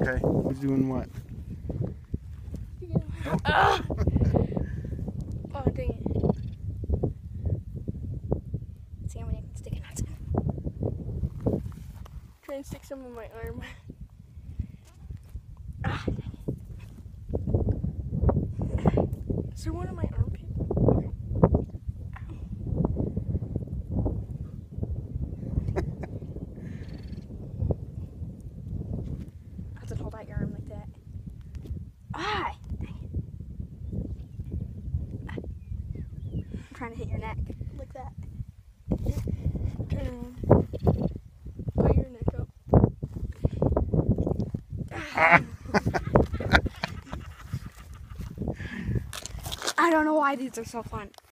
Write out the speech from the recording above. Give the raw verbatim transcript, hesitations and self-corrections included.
Okay, who's doing what? Yeah. Oh. Oh, dang it. See how many I can stick in that. Try and stick some in my arm. Ah, dang it. Is there one in my armpit? I have to hold out your arm like that. Ah! Dang it. Ah. I'm trying to hit your neck. Like that. Turn around. Put your neck up. I don't know why these are so fun.